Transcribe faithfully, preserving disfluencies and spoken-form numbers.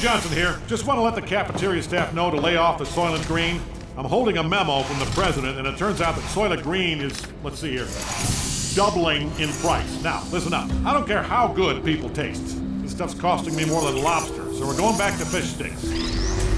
Johnson here. Just want to let the cafeteria staff know to lay off the Soylent Green. I'm holding a memo from the president, and it turns out that Soylent Green is, let's see here, doubling in price. Now, listen up. I don't care how good people taste. This stuff's costing me more than lobster, so we're going back to fish sticks.